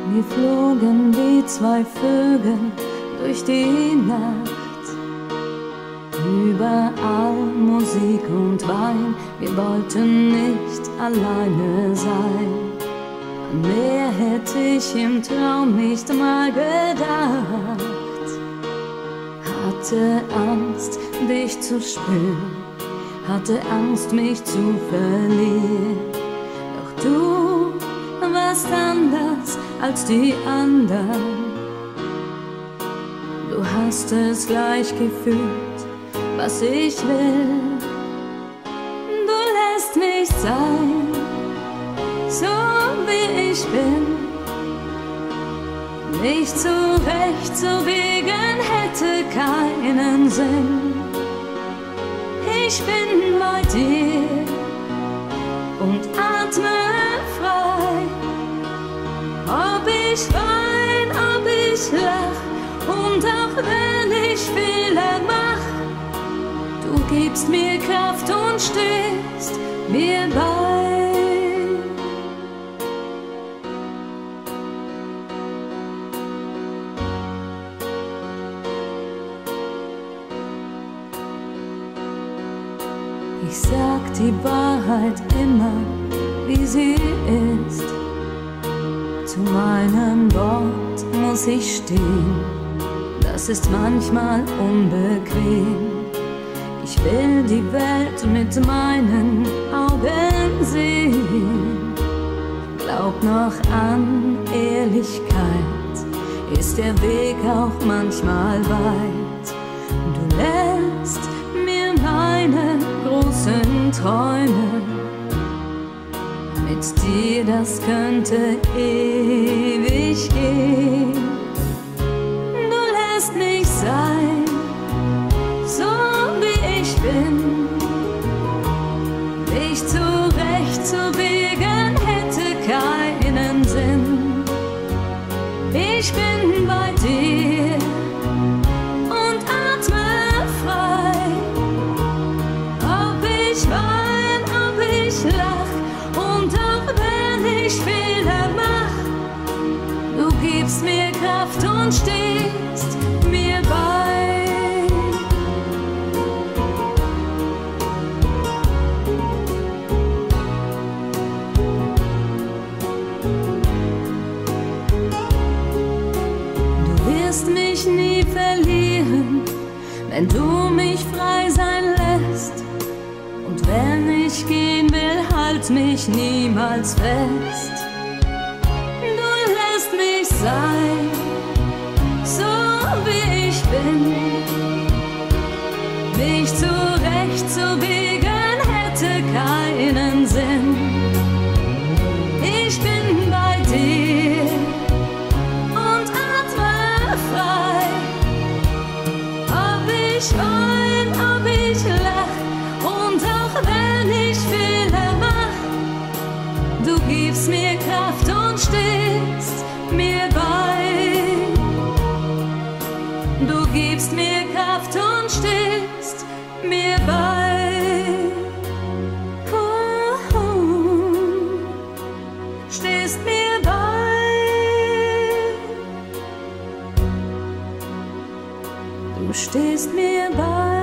Wir flogen wie zwei Vögel durch die Nacht. Überall Musik und Wein, wir wollten nicht alleine sein. An mehr hätte ich im Traum nicht mal gedacht. Hatte Angst, dich zu spüren, hatte Angst, mich zu verlieren. Doch du warst anders als die anderen. Du hast es gleich gefühlt, was ich will. Du lässt mich sein, so wie ich bin. Nicht zurechtzubiegen hätte keinen Sinn. Ich bin bei dir und atme frei. Ob ich wein, ob ich lach, und auch wenn ich Fehler mach, du gibst mir Kraft und stehst mir bei. Ich sag die Wahrheit immer, wie sie ist. Zu meinem Wort muss ich stehen, das ist manchmal unbequem. Ich will die Welt mit meinen Augen sehen. Glaub noch an Ehrlichkeit, ist der Weg auch manchmal weit. Du lässt mir meine großen Träume. Mit dir, das könnte ewig gehen. Du lässt mich sein, so wie ich bin. Dich zurechtzubiegen hätte keinen Sinn. Ich bin bei dir und atme frei. Ob ich wein, ob ich lach, und auch wenn ich Fehler mach, du gibst mir Kraft und stehst mir bei. Du wirst mich nie verlieren, wenn du mich frei sein lässt. Und wenn ich gehen will, halt mich niemals fest. Du lässt mich sein, so wie ich bin. Mich zurechtzubiegen hätte keinen Sinn. Ich bin bei dir und atme frei. Ob ich wein, ob ich lach, und auch wenn ich Fehler mach, du gibst mir Kraft und stehst mir bei. Du gibst mir Kraft und stehst mir bei. Stehst mir bei. Du stehst mir bei.